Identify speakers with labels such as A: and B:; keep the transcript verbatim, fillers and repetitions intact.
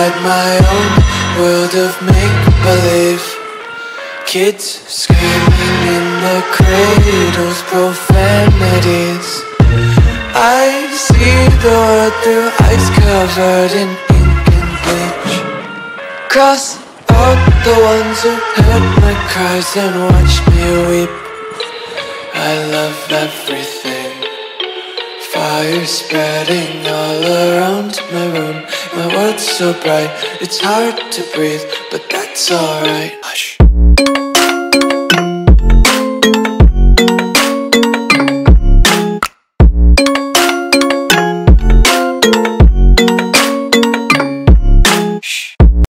A: inside my own world of make-believe. Kids screaming in the cradles, profanities. I see the world through eyes covered in ink and bleach. Cross out the ones who heard my cries and watched me weep. I love everything. Fire spreading all around my room. My world's so bright, it's hard to breathe, but that's alright. Hush.